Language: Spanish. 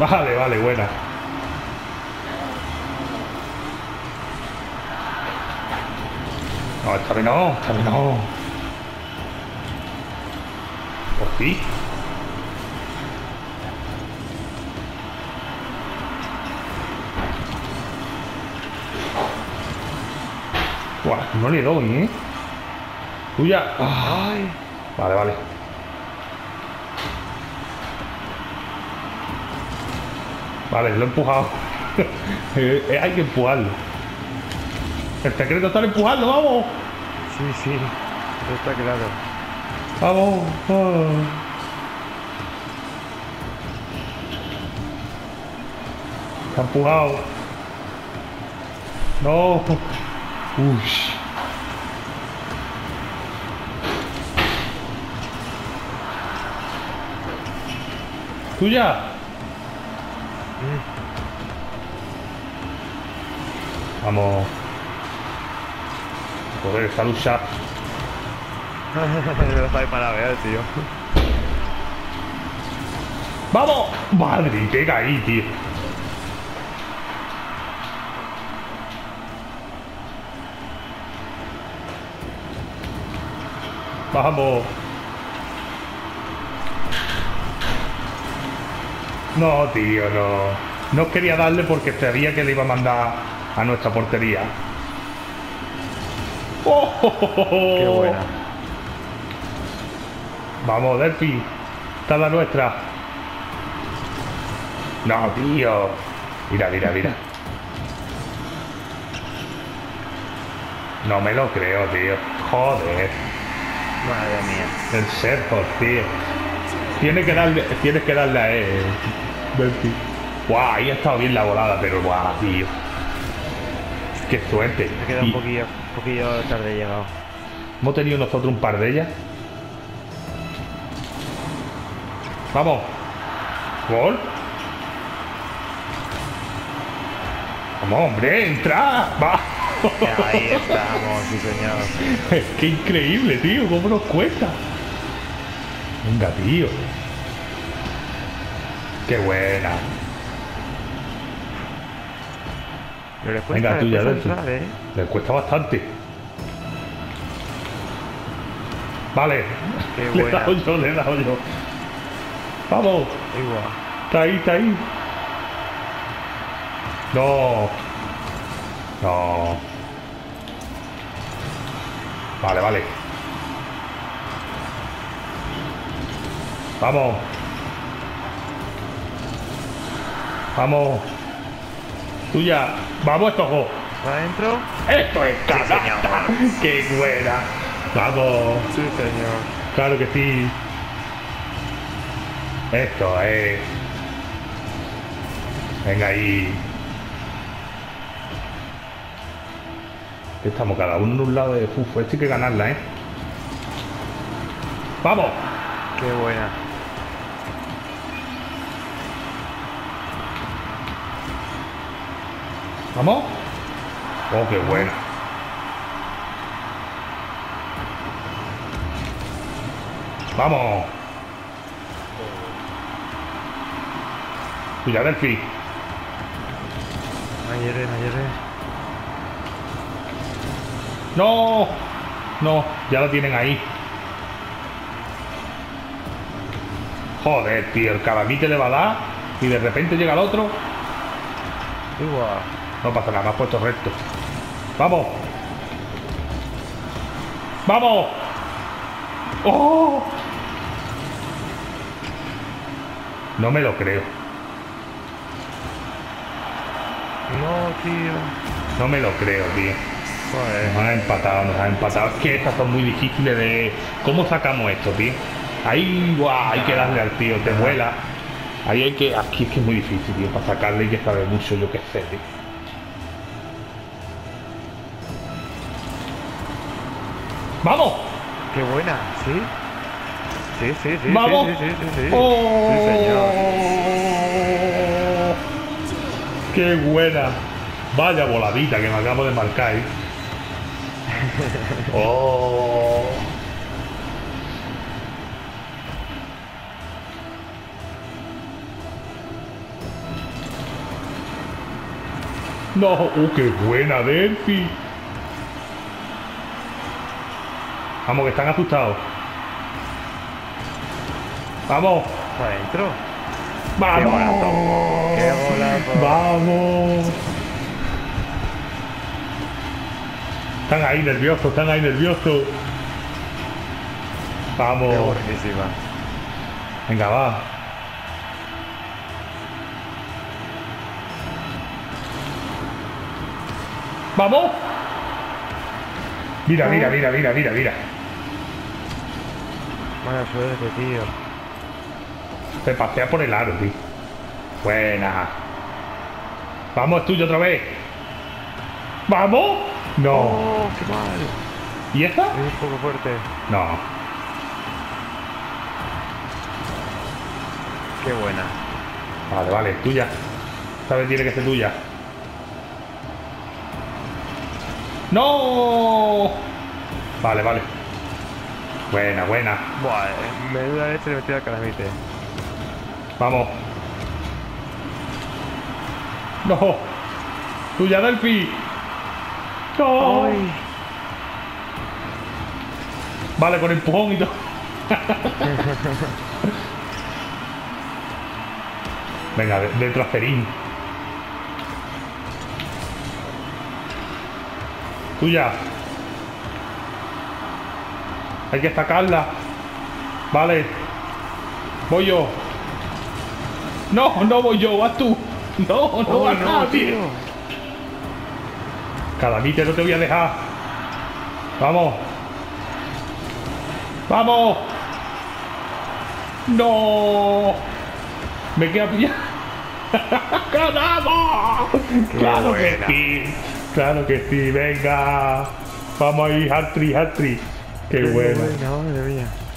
Vale, vale, buena. No, esta vez no, esta vez no. Por ti. Buah, no le doy, ¿eh? Tuya. Ay. Vale, vale. Vale, lo he empujado. Hay que empujarlo. El secreto está en empujarlo, vamos. Sí, sí, eso está claro. Vamos. Está empujado. No. Uy. Tuya. Vamos. Joder, esa lucha. No sabes para ver, tío. ¡Vamos! Madre, pega ahí, tío. Vamos. No, tío, no. No quería darle porque sabía que le iba a mandar a nuestra portería. ¡Oh! Qué buena. Vamos, Delphi. Esta es la nuestra. No, tío. Mira, mira, mira. No me lo creo, tío. Joder. Madre mía. El Serpos, tío. Tienes que darle a él. Delphi. Guau, ahí ha estado bien la volada, pero guau, tío. Qué suerte. Me queda un poquillo tarde llegado. Hemos tenido nosotros un par de ellas. Vamos. Gol. Vamos, hombre, entra. Va. Ahí estamos, sí señor. Qué increíble, tío. Cómo nos cuesta. Venga, tío. Qué buena. Pero les cuesta, Venga, tuya, les cuesta Delphi. entrar, Les cuesta bastante. Vale. Qué Le he buena. dado yo, le he dado yo. Vamos. Igual. Está ahí, está ahí. No. No. Vale, vale. Vamos. Vamos. Tuya. Vamos, esto, jo. ¿Va adentro? Esto es Sí, canasta. señor. Qué buena. Vamos. Sí, señor. Claro que sí. Esto es. Venga ahí. Que estamos cada uno en un lado de Uf, esto hay que ganarla, ¿eh? ¡Vamos! Qué buena. ¿Vamos? Oh, qué buena. ¡Vamos! Cuidado, Delphi. Ayer. ¡No! No, ya lo tienen ahí. Joder, tío, el calamite le va a dar y de repente llega el otro. Igual. No pasa nada, me has puesto recto. ¡Vamos! ¡Vamos! ¡Oh! No me lo creo. No, tío. No me lo creo, tío. Joder. Nos han empatado, nos han empatado. Es que estas son muy difíciles de... ¿Cómo sacamos esto, tío? Ahí, guau, hay que darle al tío, te vuela. Ahí hay que... Aquí es que es muy difícil, tío. Para sacarle hay que saber mucho, yo qué sé, tío. ¡Vamos! Qué buena, ¿sí? Sí. ¡Vamos! Sí. ¡Oh! Sí, señor. ¡Qué buena! Vaya voladita que me acabo de marcar, ¿eh? ¡Oh! No, qué buena, Delphi. Vamos, que están asustados. Vamos. Adentro. Vamos. ¡Qué golazo! Vamos. Están ahí nerviosos, están ahí nerviosos. Vamos. ¡Qué buenísima! Venga, va. ¡Vamos! Mira, mira, mira, mira, mira, mira. Mala suerte, tío. Se pasea por el aro, tío. Buena. Vamos, es tuyo otra vez. ¡Vamos! No. ¡Oh, qué mal! ¿Y esta? Es un poco fuerte. No. ¡Qué buena! Vale, vale, tuya. Esta vez tiene que ser tuya. ¡No! Vale, vale. Buena, buena. Buah, menuda leche le metí al calamite. Vamos. No. Tuya, Delphi. No. ¡Ay! Vale, con empujón y todo. Venga, de traserín. Tuya. Hay que sacarla. Vale. Voy yo. No, no voy yo, vas tú. No, no ¡Oh, vas no, nadie. tío! Calamite, no te voy a dejar. Vamos. Vamos. No. Me queda pillado. ¡Ganamos! Claro que buena. sí. Claro que sí. Venga. Vamos ahí, hat-trick, hat-trick. Qué buena. Madre mía.